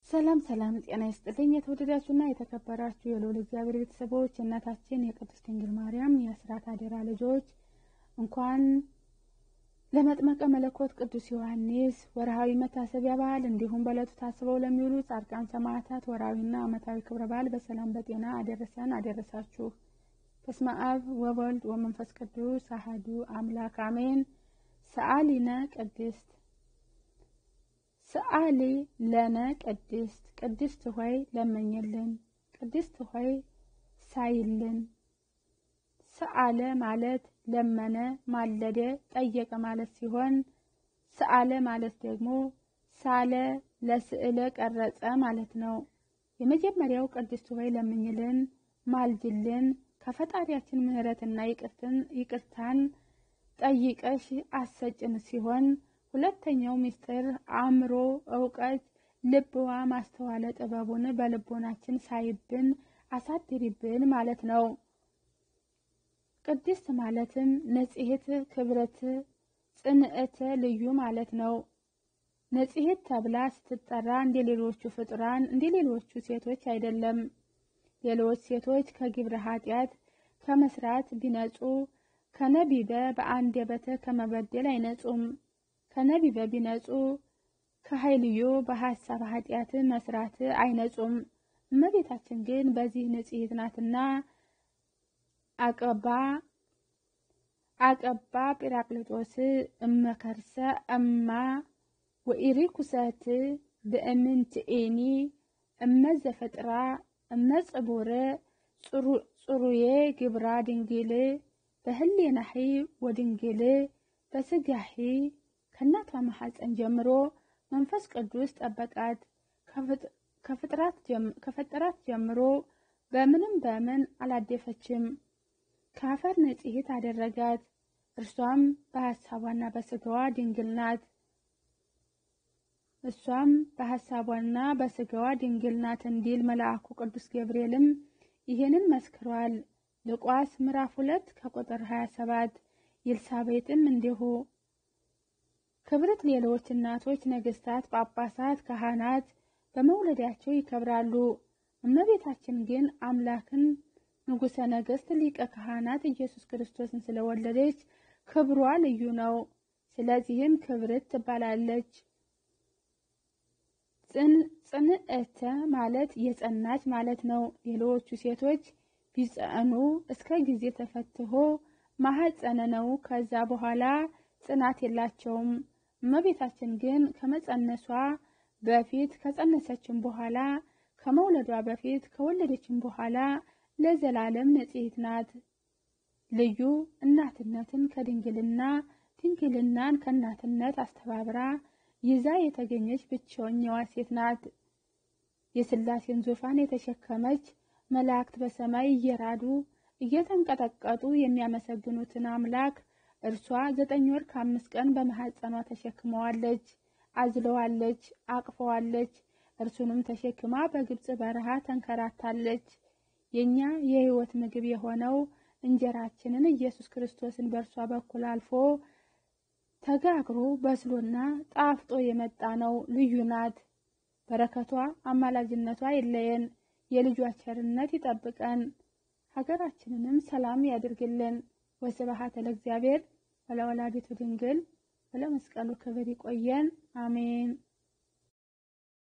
ሰላም ጤና ይስጥልኝ የተወደዳችሁና የተከበራችሁ የልዑል እግዚአብሔር ቤተሰቦች እናታችን የቅድስት ድንግል ማርያም የአስራት አደራ ልጆች እንኳን ለመጥመቀ መለኮት ቅዱስ ዮሐንስ ወርሃዊ መታሰቢያ በዓል እንዲሁም በዕለቱ ታስበው ለሚውሉ ጻድቃን ሰማዕታት ወርሃዊና ዓመታዊ ክብረ በዓል በሰላም በጤና አደረሰን አደረሳችሁ። በስመ አብ ወወልድ ወመንፈስ ቅዱስ አሐዱ አምላክ አሜን። ሰአሊነ ቅድስት ሰአሊ ለነ ቅድስት ሆይ ለመኝልን፣ ቅድስት ሆይ ሳይልን። ሰአለ ማለት ለመነ፣ ማለደ፣ ጠየቀ ማለት ሲሆን ሰአለ ማለት ደግሞ ሳለ፣ ለስዕለ፣ ቀረጸ ማለት ነው። የመጀመሪያው ቅድስት ሆይ ለምኝልን፣ ማልጅልን፣ ከፈጣሪያችን ምሕረትና ይቅርታን ጠይቀሽ አሰጭን ሲሆን ሁለተኛው ምስጢር አእምሮ፣ ዕውቀት፣ ልብዋ ማስተዋለ ጥበቡን በልቦናችን ሳይብን አሳድሪብን ማለት ነው። ቅድስት ማለትም ንጽሕት፣ ክብረት፣ ጽንዕት፣ ልዩ ማለት ነው። ንጽሕት ተብላ ስትጠራ እንደሌሎቹ ፍጡራን እንደሌሎቹ ሴቶች አይደለም። ሌሎች ሴቶች ከግብረ ኃጢአት ከመስራት ቢነጹ ከነቢበ በአንደበተ ከመበደል አይነጹም። ከነቢበ ቢነጹ ከኃይልዮ በሐሳብ ኃጢአት መስራት አይነጹም። እመቤታችን ግን በዚህ ንጽሕት ናትና አቀባ ጲራቅሊጦስ እመከርሰ እማ ወኢሪኩሰት በእምንትኤኒ እመዘፈጥራ እመጽቡረ ጽሩዬ ግብራ ድንግል በህሌናሂ ወድንግል በስጋሂ ከእናቷ ማኅፀን ጀምሮ መንፈስ ቅዱስ ጠበቃት። ከፈጠራት ጀምሮ በምን አላደፈችም። ከአፈር ንጽሕት አደረጋት። እርሷም በሐሳቧና በስጋዋ ድንግል ናት። እንዲል መልአኩ ቅዱስ ገብርኤልም ይህንን መስክሯል። ሉቃስ ምዕራፍ 2 ከቁጥር 27። ኤልሳቤጥም እንዲሁ። ክብርት ሌሎች እናቶች ነገስታት፣ ጳጳሳት፣ ካህናት በመውለዳቸው ይከብራሉ። እመቤታችን ግን አምላክን ንጉሠ ነገሥት ሊቀ ካህናት ኢየሱስ ክርስቶስን ስለወለደች ክብሯ ልዩ ነው። ስለዚህም ክብርት ትባላለች። ጽንዕተ ማለት የጸናች ማለት ነው። ሌሎቹ ሴቶች ቢጸኑ እስከ ጊዜ ተፈትሆ ማኅፀነ ነው። ከዛ በኋላ ጽናት የላቸውም። እመቤታችን ግን ከመጸነሷ በፊት ከጸነሰችም በኋላ ከመውለዷ በፊት ከወለደችም በኋላ ለዘላለም ንጽሕት ናት። ልዩ እናትነትን ከድንግልና ድንግልናን ከእናትነት አስተባብራ ይዛ የተገኘች ብቸኛዋ ሴት ናት። የሥላሴን ዙፋን የተሸከመች መላእክት በሰማይ እየራዱ እየተንቀጠቀጡ የሚያመሰግኑትን አምላክ እርሷ 9 ወር ከ5 ቀን በማኅፀኗ ተሸክመዋለች፣ አዝለዋለች፣ አቅፈዋለች። እርሱንም ተሸክማ በግብጽ በረሃ ተንከራታለች። የኛ የሕይወት ምግብ የሆነው እንጀራችንን ኢየሱስ ክርስቶስን በእርሷ በኩል አልፎ ተጋግሮ በስሎና ጣፍጦ የመጣ ነው። ልዩ ናት። በረከቷ አማላጅነቷ ይለየን። የልጇ ቸርነት ይጠብቀን። ሀገራችንንም ሰላም ያድርግልን። ወስብሐት ለእግዚአብሔር ወለወላዲቱ ድንግል ወለመስቀሉ ክብር። ይቆየን። አሜን።